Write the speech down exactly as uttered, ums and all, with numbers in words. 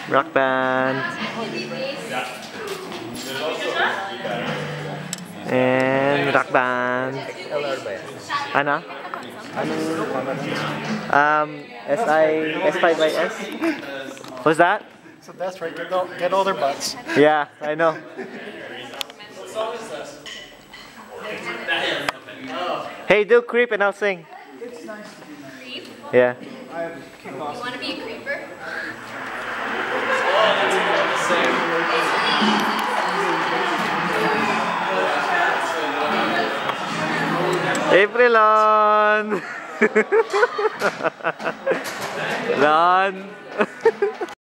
Rock band. And rock band. Ano? Um, S I S five by S. What's that? So that's right. Get all, get all their butts. Yeah, I know. Hey, do creep and I'll sing. It's nice to be nice. Creep? Yeah. You want to be a creeper? April on! Run!